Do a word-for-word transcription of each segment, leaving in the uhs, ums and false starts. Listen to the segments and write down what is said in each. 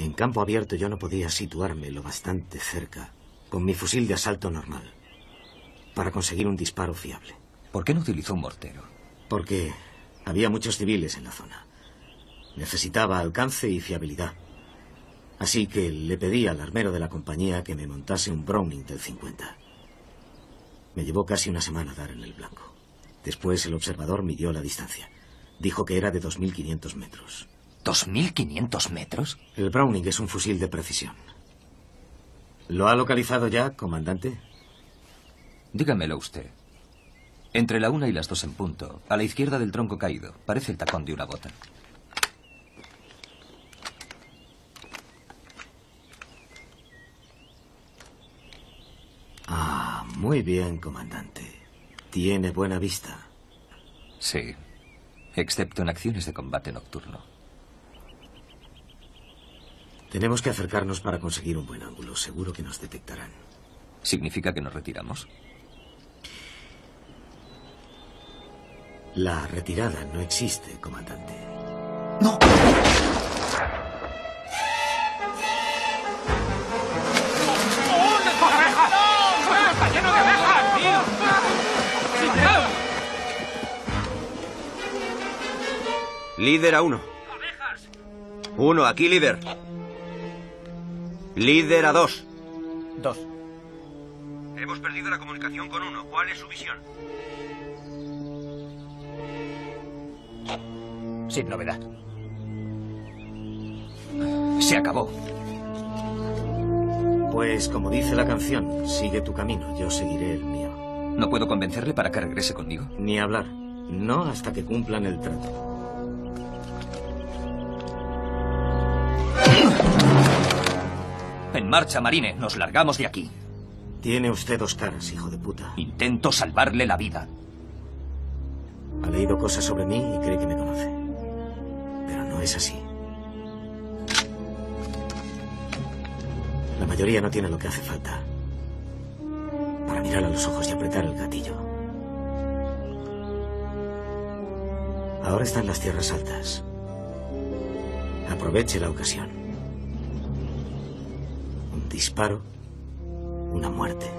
En campo abierto yo no podía situarme lo bastante cerca con mi fusil de asalto normal para conseguir un disparo fiable. ¿Por qué no utilizó un mortero? Porque había muchos civiles en la zona. Necesitaba alcance y fiabilidad. Así que le pedí al armero de la compañía que me montase un Browning del cincuenta. Me llevó casi una semana dar en el blanco. Después el observador midió la distancia. Dijo que era de dos mil quinientos metros. ¿dos mil quinientos metros? El Browning es un fusil de precisión. ¿Lo ha localizado ya, comandante? Dígamelo usted. Entre la una y las dos en punto, a la izquierda del tronco caído, parece el tacón de una bota. Ah, muy bien, comandante. Tiene buena vista. Sí, excepto en acciones de combate nocturno. Tenemos que acercarnos para conseguir un buen ángulo. Seguro que nos detectarán. ¿Significa que nos retiramos? La retirada no existe, comandante. ¡No! Líder a uno. Uno, aquí líder. Líder a dos. Dos. Hemos perdido la comunicación con uno. ¿Cuál es su visión? Sin novedad. Se acabó. Pues como dice la canción, sigue tu camino, yo seguiré el mío. ¿No puedo convencerle para que regrese conmigo? Ni hablar. No hasta que cumplan el trato. En marcha, Marine. Nos largamos de aquí. Tiene usted dos caras, hijo de puta. Intento salvarle la vida. Ha leído cosas sobre mí y cree que me conoce. Pero no es así. La mayoría no tiene lo que hace falta para mirar a los ojos y apretar el gatillo. Ahora está en las tierras altas. Aproveche la ocasión. Un disparo, una muerte.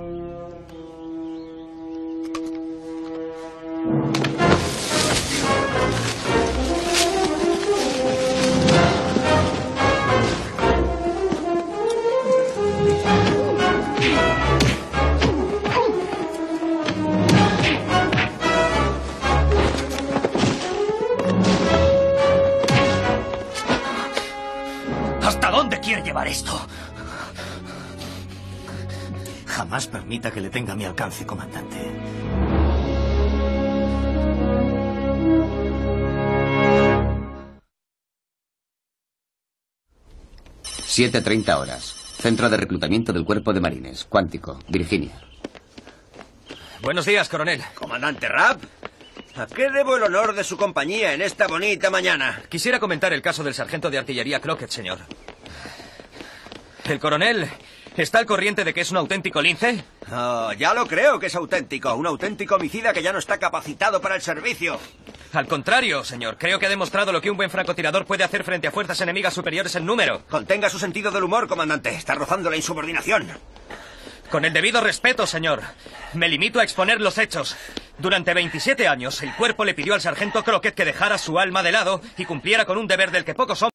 ¿Hasta dónde quiere llevar esto? Jamás permita que le tenga a mi alcance, comandante. siete treinta horas. Centro de reclutamiento del Cuerpo de Marines. Cuántico, Virginia. Buenos días, coronel. Comandante Rapp, ¿a qué debo el honor de su compañía en esta bonita mañana? Quisiera comentar el caso del sargento de artillería Crockett, señor. ¿El coronel está al corriente de que es un auténtico lince? Oh, ya lo creo que es auténtico. Un auténtico homicida que ya no está capacitado para el servicio. Al contrario, señor. Creo que ha demostrado lo que un buen francotirador puede hacer frente a fuerzas enemigas superiores en número. Contenga su sentido del humor, comandante. Está rozando la insubordinación. Con el debido respeto, señor. Me limito a exponer los hechos. Durante veintisiete años, el cuerpo le pidió al sargento Crockett que dejara su alma de lado y cumpliera con un deber del que pocos hombres